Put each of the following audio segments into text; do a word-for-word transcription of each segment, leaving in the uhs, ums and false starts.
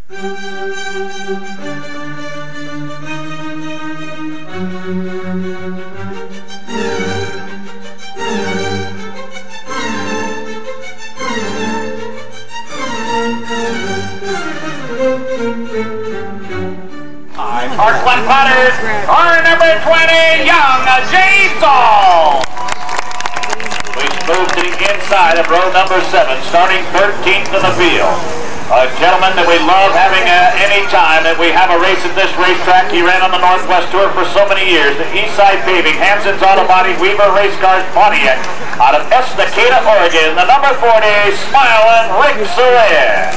Parkland putters, car number twenty, Young Jason. We move to the inside of row number seven, starting thirteenth in the field. A gentleman that we love having uh, any time that we have a race at this racetrack. He ran on the Northwest Tour for so many years. The Eastside Paving, Hanson's Auto Body, Weaver Race Cars, Pontiac, out of Estacada, Oregon. The number forty, Smiling Rick Soria.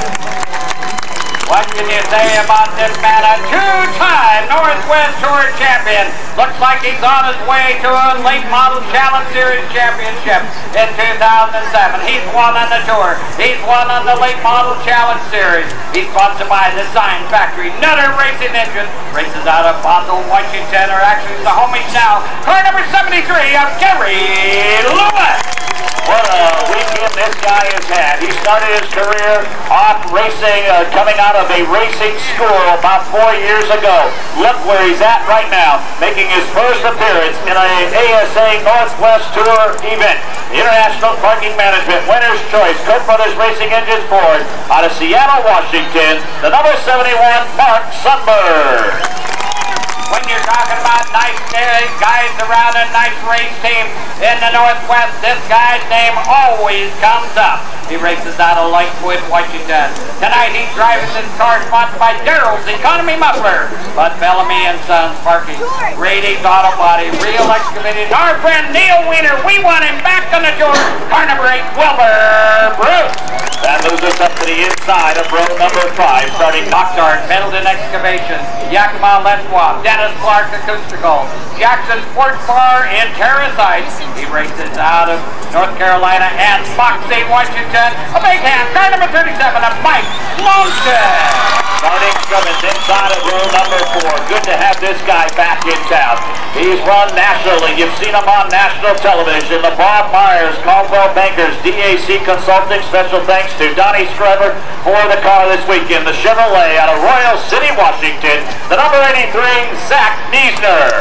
What can you say about this man? A two-time Northwest Tour champion. Looks like he's on his way to a late model Challenge Series championship in two thousand seven. He's won on the Tour. He's won on the late model Challenge Series. He's sponsored by the Sign Factory, Nutter Racing Engine. Races out of Bothell, Washington, or actually the homies now. Car number seventy-three of Gary Lewis. What a weekend this guy has had. He started his career off racing, uh, coming out of a racing school about four years ago. Look where he's at right now, making his first appearance in a A S A Northwest Tour event. The International Parking Management Winner's Choice, Cook Brothers Racing Engines Ford, out of Seattle, Washington, the number seventy-one, Mark Sundberg. When you're talking about nice guys around a nice race team in the Northwest, this guy's name always comes up. He races out of Lakewood, Washington. Tonight he's driving this car sponsored by Darrell's Economy Muffler, Bud Bellamy and Sons Parking, Rady's Auto Body, Real Excavating. Our friend Neil Wiener, we want him back on the tour. Car number eight, Wilbur Bruce. That moves us up to the inside of row number five, starting Mockdart, Middleton Excavation, Yakima Let's Walk, Dennis Clark Acoustical, Jackson Sports Bar in Terrace Heights. He races out of North Carolina and Moxie, Washington. A big hand, car number thirty-seven of Mike Longton. Starting seventh inside of row number four. Good to have this guy back in town. He's run nationally. You've seen him on national television. The Bob Myers, Caldwell Bankers, D A C Consulting. Special thanks to Donnie Screver for the car this weekend. The Chevrolet out of Royal City, Washington. The number eighty-three, Zach Niesner.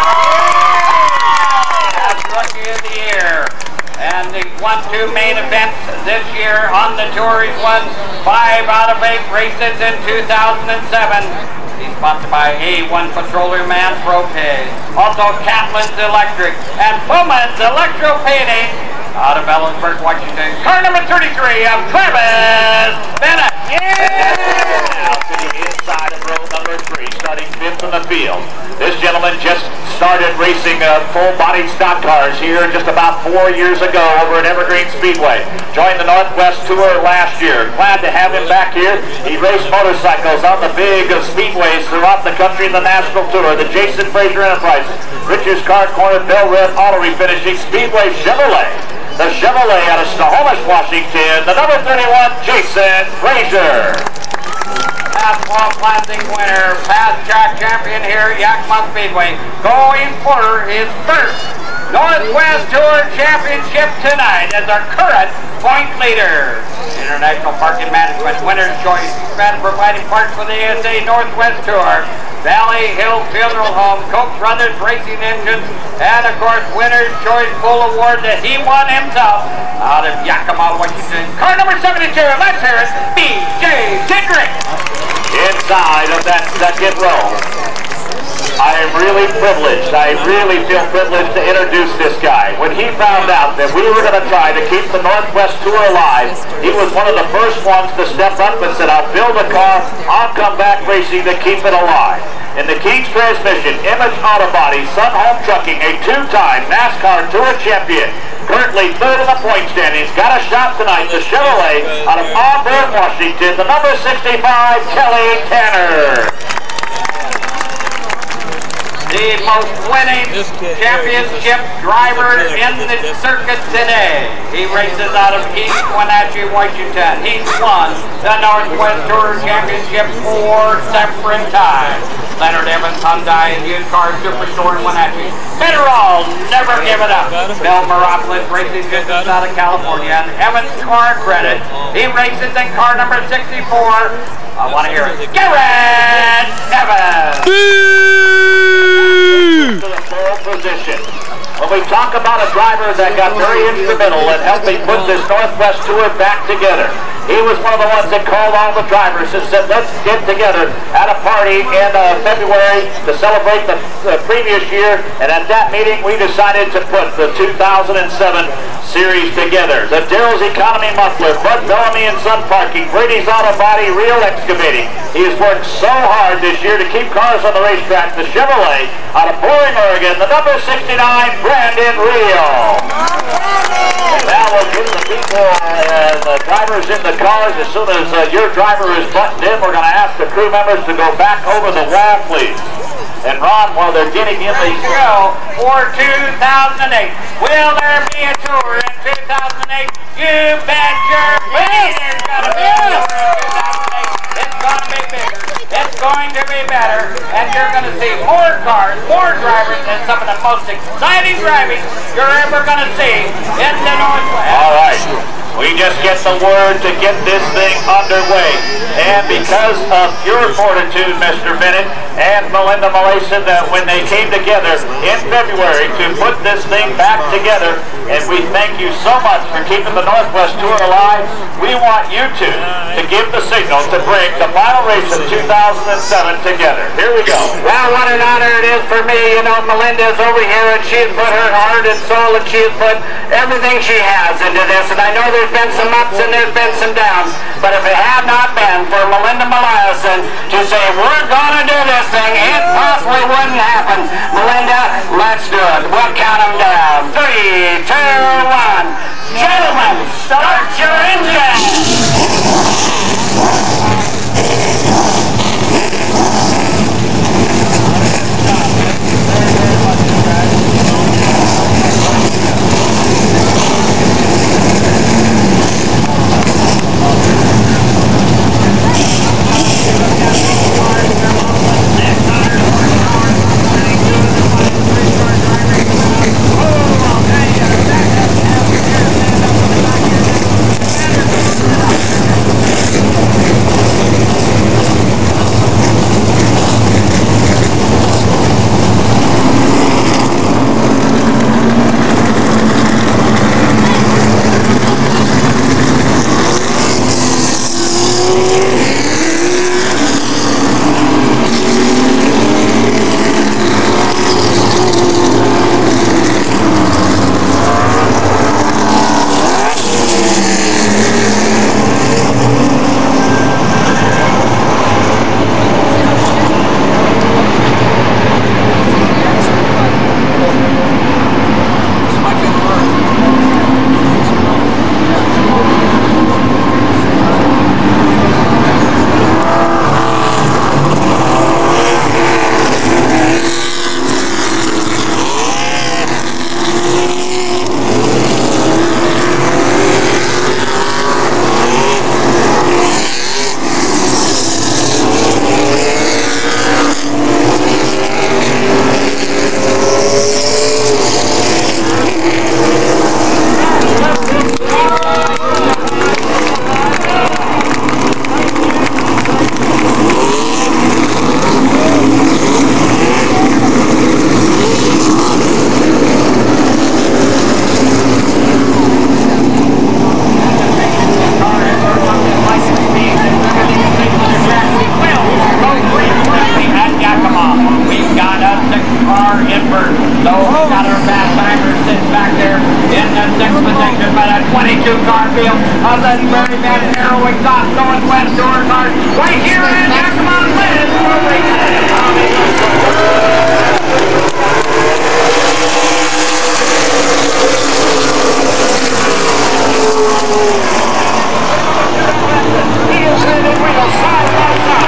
That's Rookie of the Year. And the one two main events this year on the tour. He's won five out of eight races in two thousand seven. He's sponsored by A one Petroleum and Propane. Also Caplin's Electric and Pullman's Electro Painting out of Ellensburg, Washington. Car number thirty-three of Travis Bennett. Yeah! Now to the inside of row number three, starting fifth in the field. This gentleman just started racing uh, full-bodied stock cars here just about four years ago over at Evergreen Speedway. Joined the Northwest Tour last year. Glad to have him back here. He raced motorcycles on the big uh, speedways throughout the country in the National Tour. The Jason Fraser Enterprises, Richards Car Corner, Bell Red Auto Refinishing, Speedway Chevrolet. The Chevrolet out of Snohomish, Washington. The number thirty-one, Jason Fraser. Asphalt Classic winner, past track champion here at Yakima Speedway, going for his first Northwest Tour Championship tonight as our current point leader. International Parking Management Winner's Choice, been providing parts for the A S A Northwest Tour, Valley Hill Funeral Home, Koch Brothers Racing Engines, and of course Winner's Choice Full Award that he won himself out of Yakima, Washington. Car number seventy-two, let's hear it, B J Tedrick. Inside of that second row, I am really privileged, I really feel privileged to introduce this guy. When he found out that we were going to try to keep the Northwest Tour alive, he was one of the first ones to step up and said, I'll build a car, I'll come back racing to keep it alive. In the King's Transmission, Image Auto Body, Sun Home Trucking, a two-time NASCAR Tour champion, currently third in the point standings, got a shot tonight, the Chevrolet out of Auburn, Washington, the number sixty-five, Kelly Tanner. The most winning championship driver in the circuit today. He races out of East Wenatchee, Washington. He's won the Northwest Tour Championship four separate times. Leonard Evans Hyundai and Used Car Superstore in Wenatchee. Federal, never give it up. Bill Moropolis Racing Business out of California. And Evans Car Credit. He races in car number sixty-four. I want to hear it. Garrett Evans. To the pole position. When we talk about a driver that got very instrumental in helping put this Northwest Tour back together, he was one of the ones that called all the drivers and said, let's get together at a party in uh, February to celebrate the, the previous year. And at that meeting, we decided to put the two thousand seven series together. The Darrell's Economy Muffler, Bud Bellamy and Sun Parking, Brady's Auto Body, Real Excavating. He has worked so hard this year to keep cars on the racetrack. The Chevrolet out of Boring, Oregon, the number sixty-nine, Brandon Real. And now we'll get the people and the drivers in the cars. As soon as uh, your driver is buttoned in, we're going to ask the crew members to go back over the wall, please. And Ron, while they're getting in the show for two thousand eight, will there be a tour in two thousand eight? You bet your butt there's going to be a tour in two thousand eight. It's going to be bigger. It's going to be better. And you're going to see more cars, more drivers, and some of the most exciting driving you're ever going to see in the Northwest. All right. We just get the word to get this thing underway. And because of your fortitude, Mister Bennett, and Melinda Malayson, that when they came together in February to put this thing back together, and we thank you so much for keeping the Northwest Tour alive, we want you two to give the signal to bring the final race of two thousand seven together. Here we go. Well, what an honor it is for me. You know, Melinda's over here, and she has put her heart and soul, and she has put everything she has into this. And I know there's been some ups and there's been some downs, but if it had not been for Melinda Malayson to say, we're going to do this thing, it possibly wouldn't happen. Melinda, let's do it. We'll count them down. Three, two, one. Gentlemen, start your engine. twenty-two car field of the very best Aero Exhaust Northwest Tour cars right here in Yakima. He is hitting wheels side by side.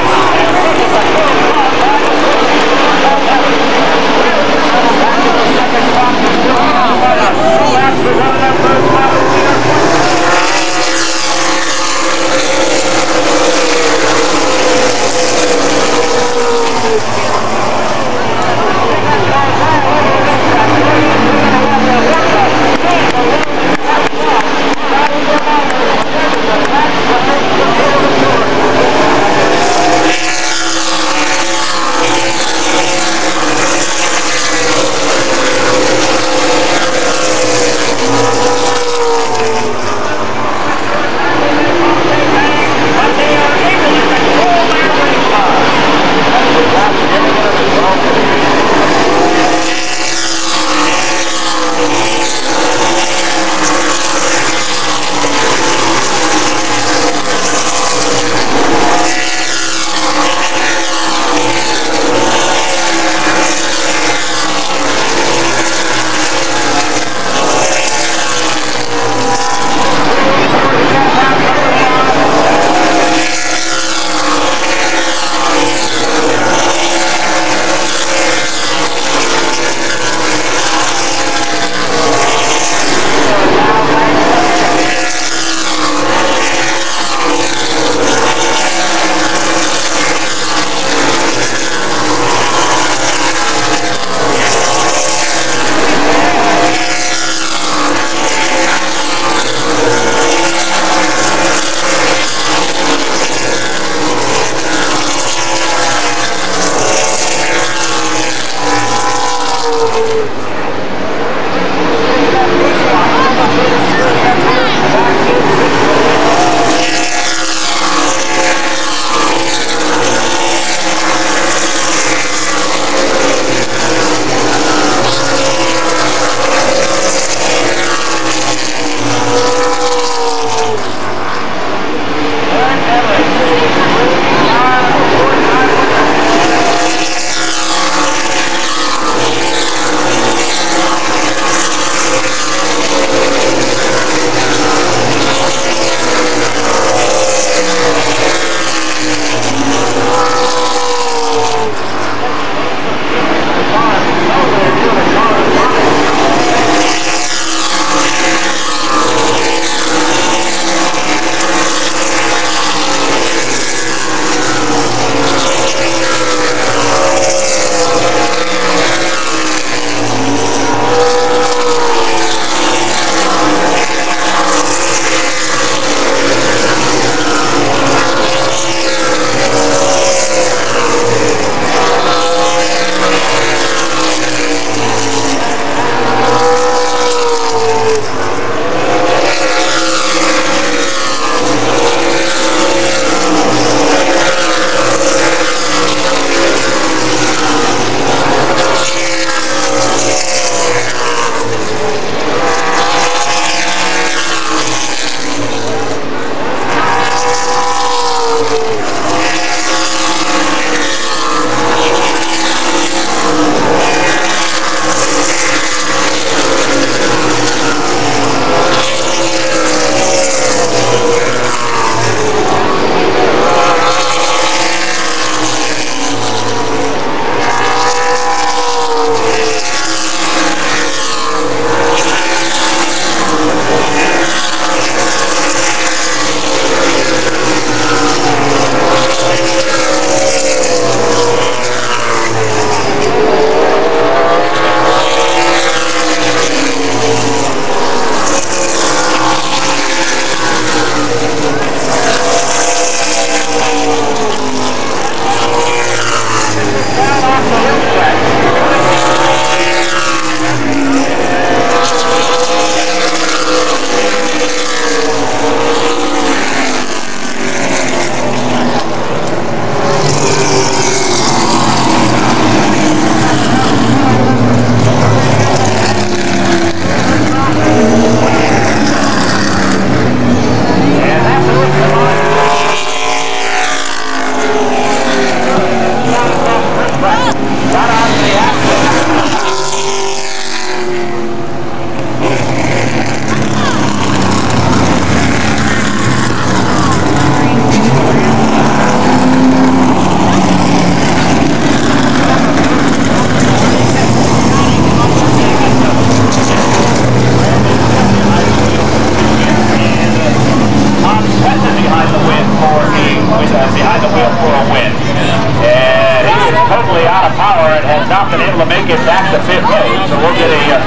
win. And he's totally out of power and has not been able to make it back to pit road. So we'll get a uh,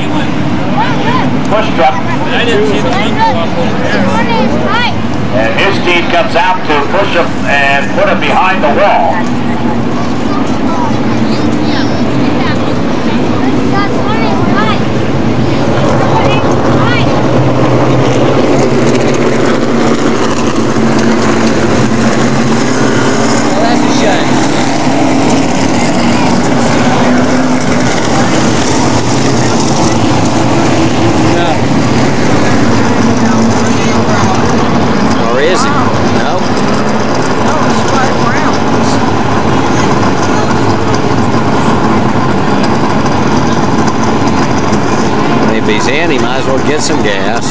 push truck. I didn't see the window up over there. And his team comes out to push him and put him behind the wall. If he's in, he might as well get some gas.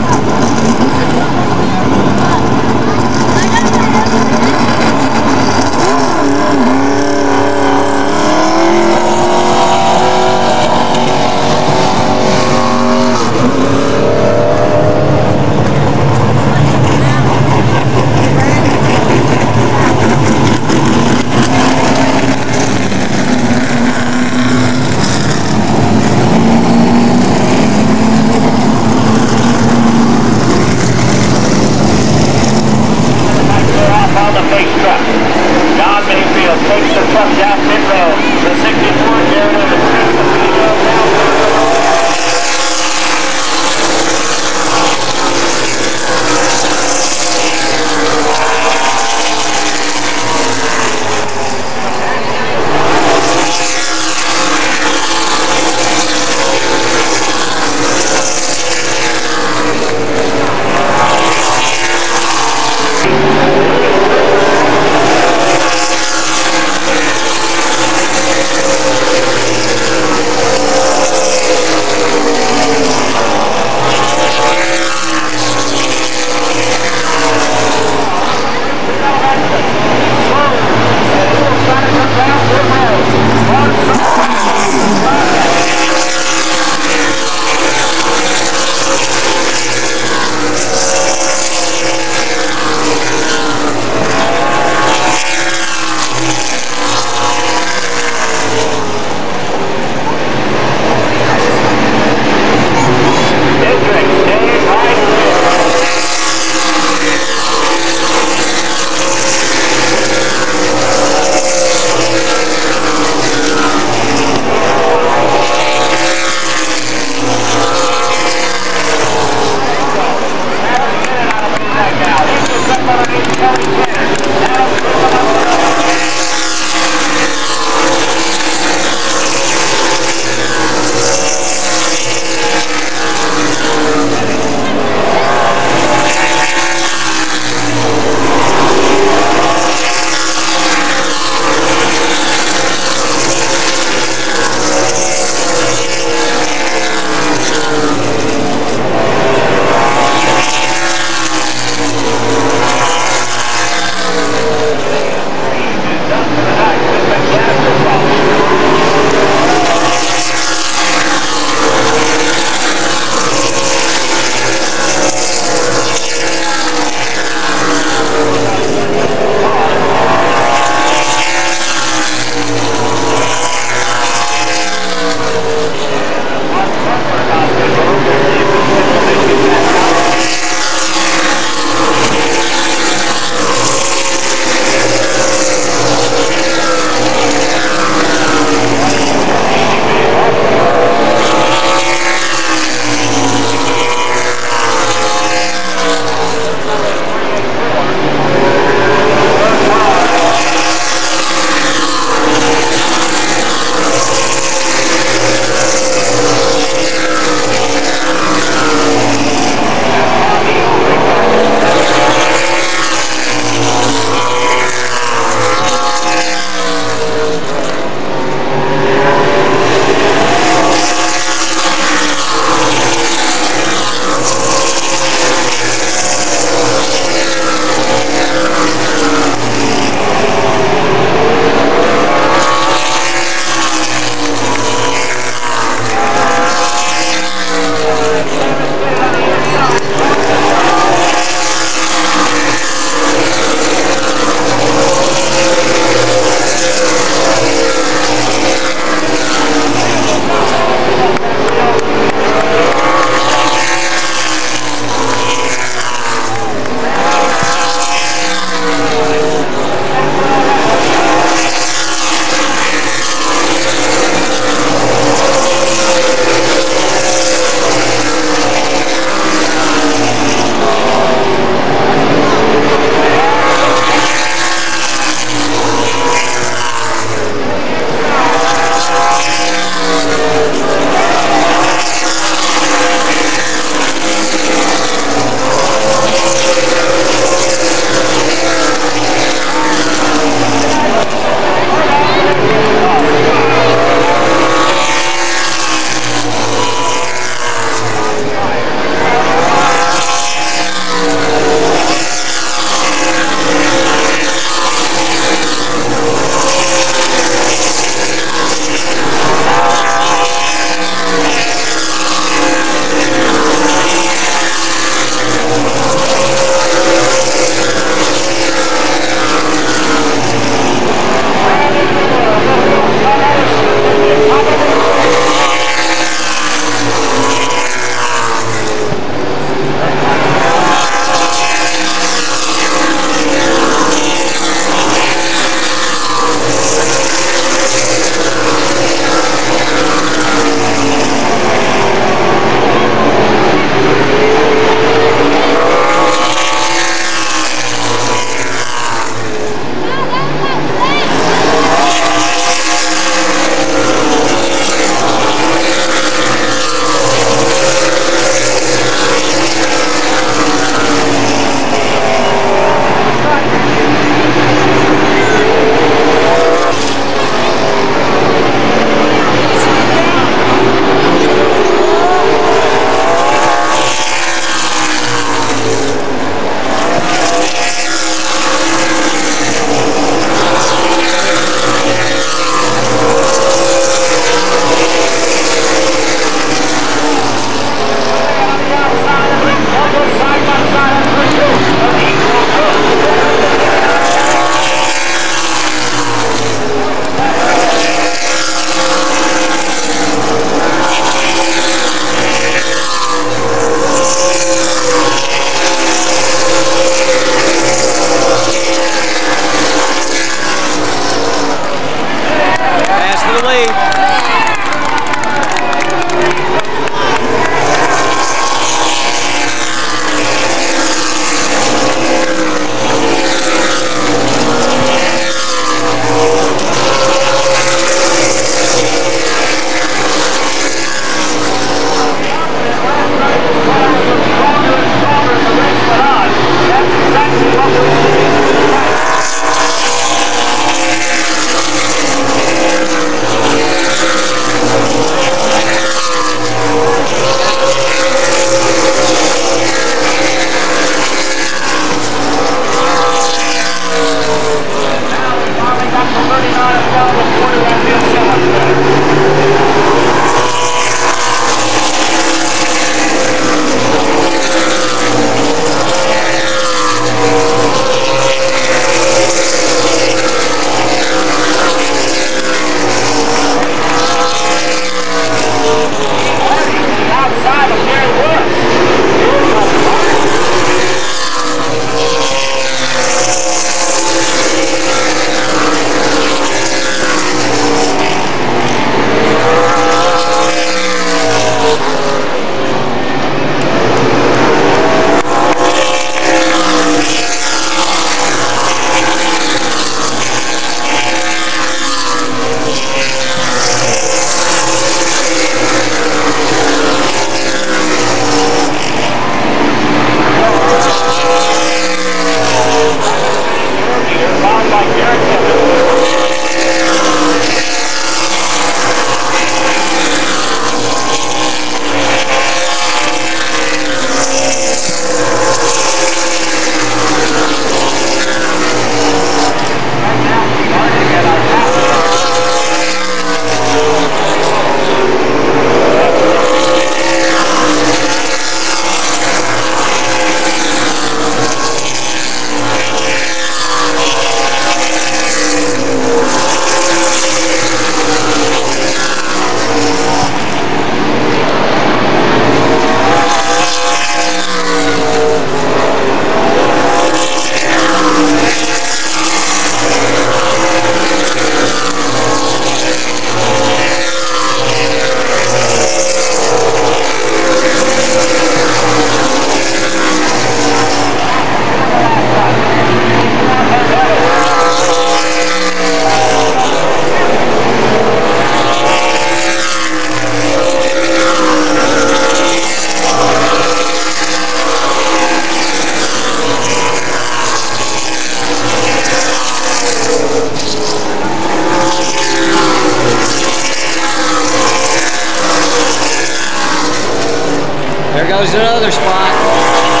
There goes another spot.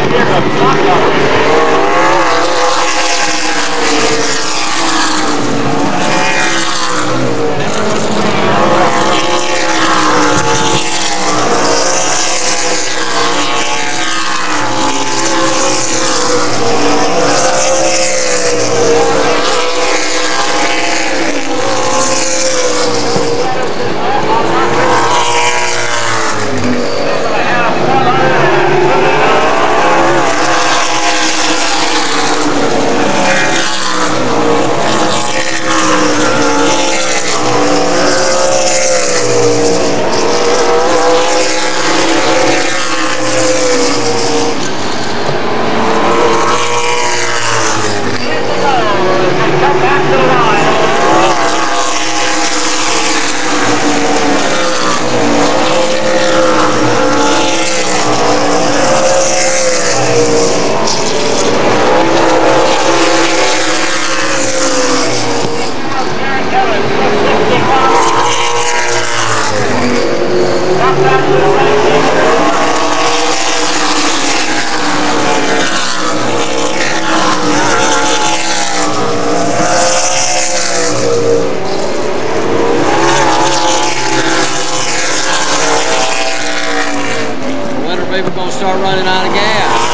here from StockCar. People gonna start running out of gas.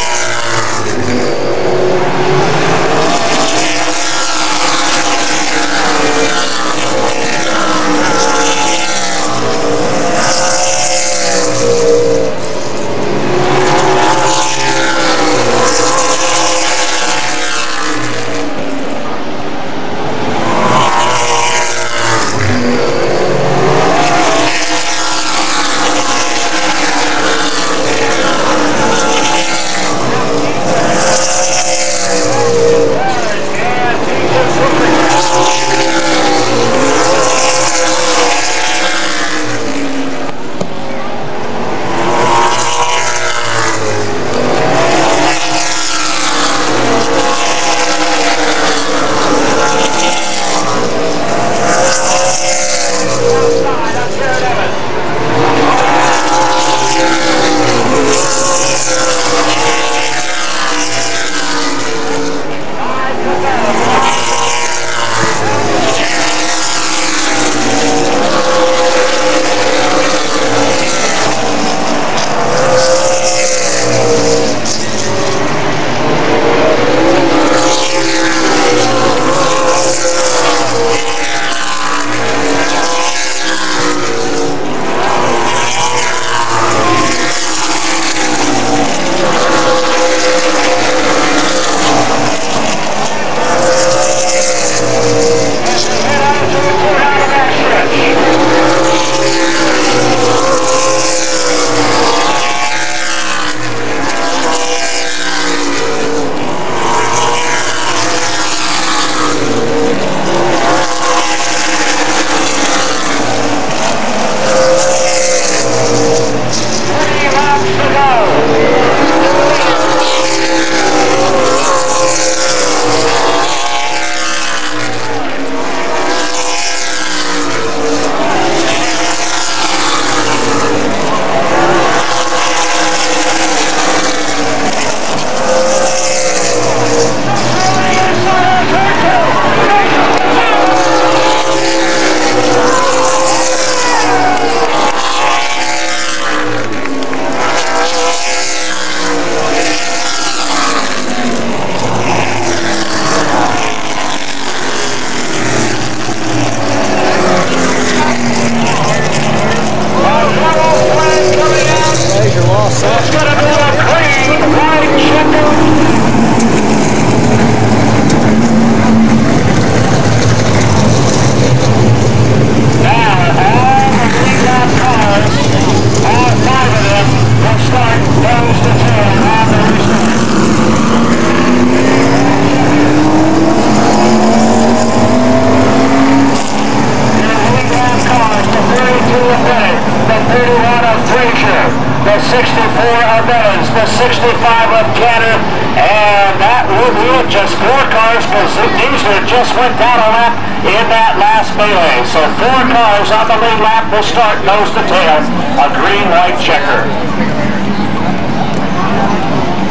the sixty-four of Evans, the sixty-five of Cantor, and that would be just four cars because Diesler just went down a lap in that last melee. So four cars on the lead lap will start nose to tail, a green-white checker.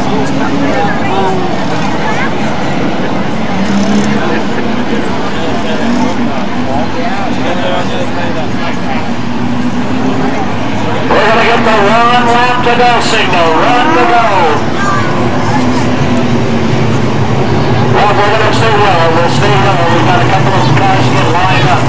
get the one lap to go signal. Run to go. Well, we're going to stay well. We'll stay well. We've got a couple of cars get lined up.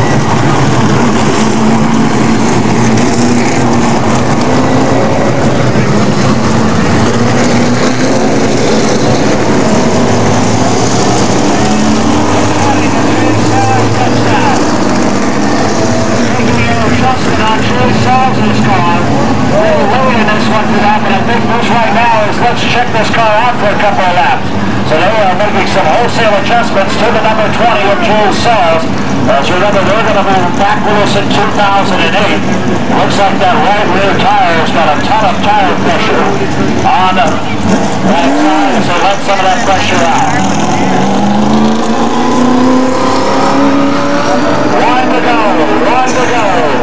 On True Salz's car. A little late in this one for that, but a big push right now is let's check this car out for a couple of laps. So they are making some wholesale adjustments to the number twenty of Jules Salz. As you remember, they're going to move back with us in two thousand eight. Looks like that right rear tire has got a ton of tire pressure on that tire, so let some of that pressure out. One to go, one to go.